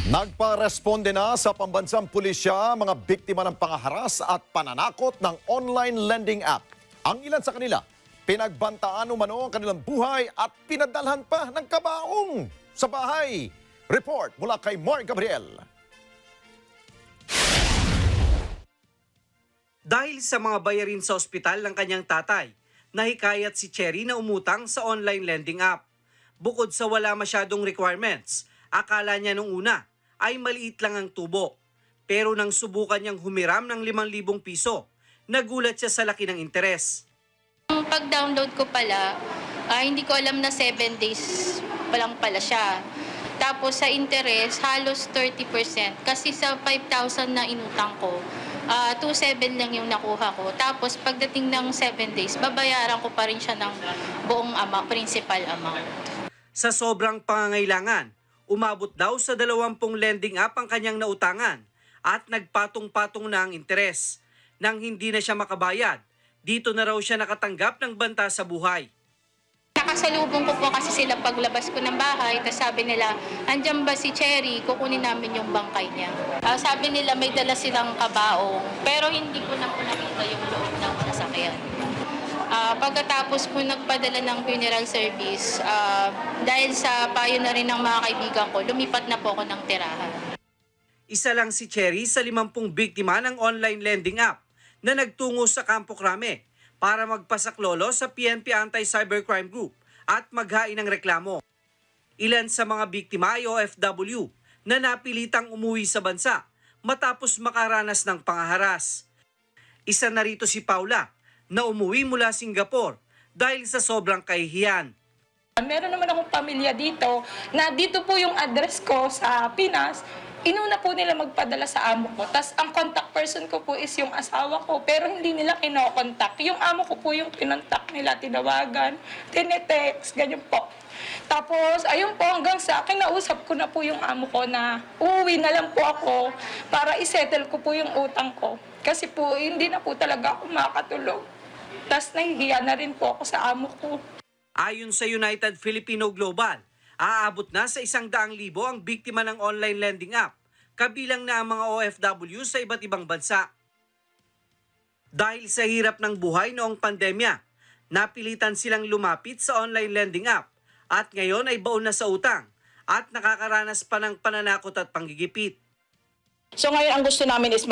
Nagparesponde na sa pambansang pulisya mga biktima ng pangaharas at pananakot ng online lending app. Ang ilan sa kanila, pinagbantaan umano ang kanilang buhay at pinadalhan pa ng kabaong sa bahay. Report mula kay Mark Gabriel. Dahil sa mga bayarin sa ospital ng kanyang tatay, nahikayat si Cherry na umutang sa online lending app. Bukod sa wala masyadong requirements, akala niya nung una ay maliit lang ang tubo. Pero nang subukan niyang humiram ng 5,000 piso, nagulat siya sa laki ng interes. Pag-download ko pala, hindi ko alam na 7 days pa lang pala siya. Tapos sa interest, halos 30%. Kasi sa 5,000 na inutang ko, 2,700 lang yung nakuha ko. Tapos pagdating ng 7 days, babayaran ko pa rin siya ng buong principal amount. Sa sobrang pangangailangan, umabot daw sa 20 lending app ang kanyang nautangan at nagpatong-patong na ang interes. Nang hindi na siya makabayad, dito na raw siya nakatanggap ng banta sa buhay. Nakasalubong ko po kasi sila paglabas ko ng bahay, tapos sabi nila, andyan ba si Cherry, kukunin namin yung bangkay niya. Sabi nila may dala silang kabaong, pero hindi ko na po nakita yung loob ng sasakyan. Pagkatapos po nagpadala ng funeral service, dahil sa payo na rin ng mga kaibigan ko, lumipat na po ako ng tirahan. Isa lang si Cherry sa 50 biktima ng online lending app na nagtungo sa Campo Crame para magpasaklolo sa PNP Anti-Cybercrime Group at maghain ng reklamo. Ilan sa mga biktima ay OFW na napilitang umuwi sa bansa matapos makaranas ng pangaharas. Isa na rito si Paula na umuwi mula Singapore dahil sa sobrang kahihiyan. Meron naman akong pamilya dito na dito po yung address ko sa Pinas. Inuna po nila magpadala sa amo ko. Tapos ang contact person ko po is yung asawa ko. Pero hindi nila kinokontak. Yung amo ko po yung kinontak nila, tinawagan, tinetext, ganyan po. Tapos, ayun po, hanggang sa akin, nausap ko na po yung amo ko na uuwi na lang po ako para isettle ko po yung utang ko. Kasi po, hindi na po talaga ako makatulog. Tapos nahihiya na rin po ako sa amo ko. Ayon sa United Filipino Global, aabot na sa 100,000 ang biktima ng online lending app, kabilang na ang mga OFW sa iba't ibang bansa. Dahil sa hirap ng buhay noong pandemya, napilitan silang lumapit sa online lending app at ngayon ay baon na sa utang at nakakaranas pa ng pananakot at panggigipit. So ngayon ang gusto namin is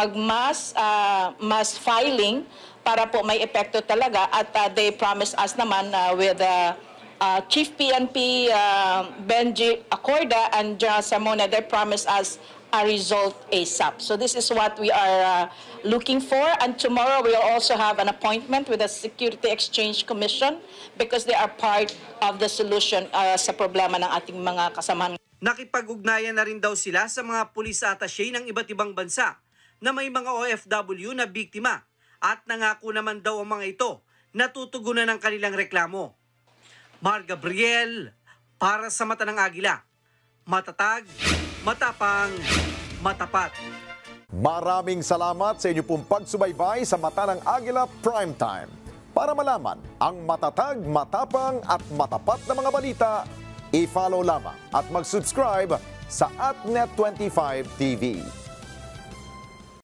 mass filing para po may epekto talaga at they promise us naman with Chief PNP Benji Acorda and General Samona, they promise us a result ASAP. So this is what we are looking for, and tomorrow we will also have an appointment with the Security Exchange Commission because they are part of the solution sa problema ng ating mga kasamahan. Nakipag-ugnayan na rin daw sila sa mga pulis attaché ng iba't ibang bansa na may mga OFW na biktima at nangako naman daw ang mga ito na tutugunan ng kanilang reklamo. Mark Gabriel, para sa Mata ng Agila. Matatag, matapang, matapat. Maraming salamat sa inyo pong pagsubaybay sa Mata ng Agila Primetime. Para malaman ang matatag, matapang at matapat na mga balita, i-follow lamang at mag-subscribe sa @Net25 TV.